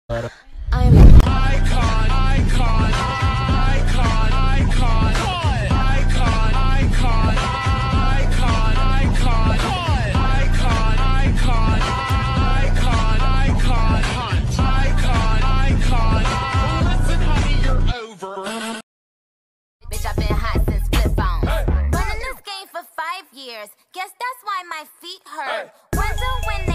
I'm icon, icon, icon, icon, icon, icon, icon, icon, icon, icon, icon. Listen, honey, you're over. Bitch, I've been hot since flip phone. Running this game for 5 years. Guess that's why my feet hurt. Wonder when they